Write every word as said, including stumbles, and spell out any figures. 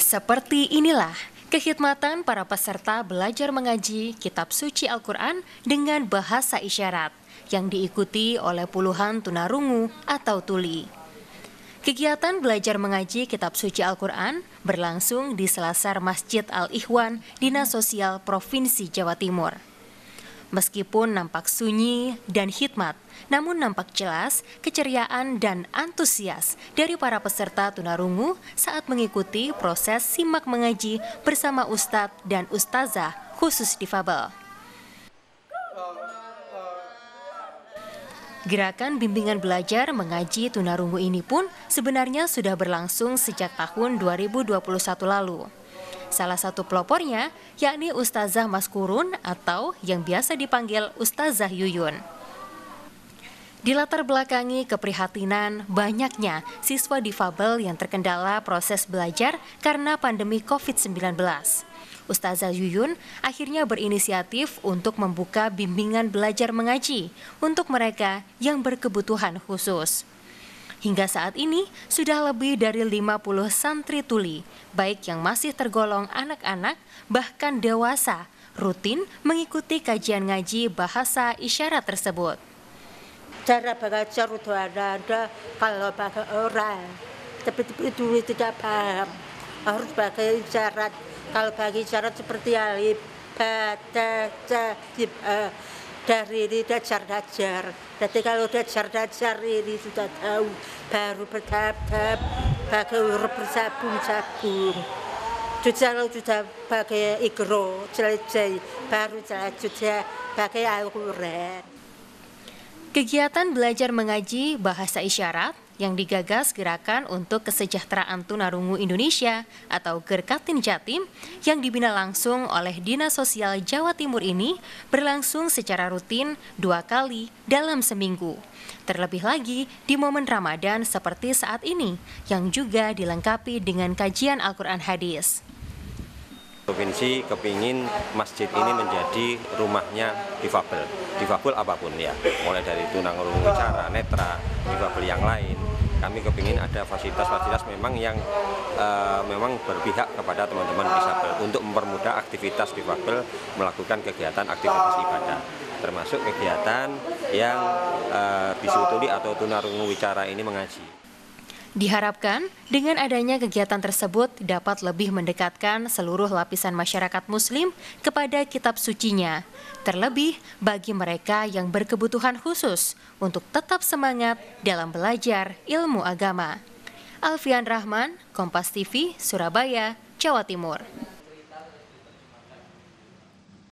Seperti inilah kekhidmatan para peserta belajar mengaji Kitab Suci Al-Quran dengan bahasa isyarat yang diikuti oleh puluhan tunarungu atau tuli. Kegiatan belajar mengaji Kitab Suci Al-Quran berlangsung di selasar Masjid Al-Ikhwan, Dinas Sosial Provinsi Jawa Timur. Meskipun nampak sunyi dan khidmat, namun nampak jelas keceriaan dan antusias dari para peserta tunarungu saat mengikuti proses simak mengaji bersama Ustadz dan Ustazah khusus difabel. Gerakan bimbingan belajar mengaji tunarungu ini pun sebenarnya sudah berlangsung sejak tahun dua ribu dua puluh satu lalu. Salah satu pelopornya yakni Ustazah Maskurun atau yang biasa dipanggil Ustazah Yuyun. Dilatar belakangi keprihatinan banyaknya siswa difabel yang terkendala proses belajar karena pandemi covid sembilan belas. Ustazah Yuyun akhirnya berinisiatif untuk membuka bimbingan belajar mengaji untuk mereka yang berkebutuhan khusus. Hingga saat ini sudah lebih dari lima puluh santri tuli, baik yang masih tergolong anak-anak bahkan dewasa, rutin mengikuti kajian ngaji bahasa isyarat tersebut. Cara belajar udah ada, kalau pakai orang, tapi itu tidak paham. Harus pakai isyarat. Kalau pakai isyarat seperti alif, ba, ta, ca, jib, a. Dari ini dajar-dajar. Jadi kalau dajar-dajar ini sudah tahu, baru bertahap pakai huruf bersabung-sabung. Kalau sudah pakai ikro, selesai, baru selanjutnya pakai Al-Quran. Kegiatan belajar mengaji bahasa isyarat yang digagas Gerakan untuk Kesejahteraan Tunarungu Indonesia atau Gerkatin Jatim yang dibina langsung oleh Dinas Sosial Jawa Timur ini berlangsung secara rutin dua kali dalam seminggu. Terlebih lagi di momen Ramadan seperti saat ini yang juga dilengkapi dengan kajian Al-Quran hadis. Provinsi kepingin masjid ini menjadi rumahnya difabel, difabel apapun ya, mulai dari tunarungu wicara, netra, difabel yang lain. Kami kepingin ada fasilitas-fasilitas memang yang uh, memang berpihak kepada teman-teman disabel untuk mempermudah aktivitas difabel melakukan kegiatan aktivitas ibadah, termasuk kegiatan yang uh, bisu tuli atau tunarungu wicara ini mengaji. Diharapkan dengan adanya kegiatan tersebut dapat lebih mendekatkan seluruh lapisan masyarakat Muslim kepada kitab sucinya, terlebih bagi mereka yang berkebutuhan khusus untuk tetap semangat dalam belajar ilmu agama. Alfian Rahman, Kompas T V, Surabaya, Jawa Timur.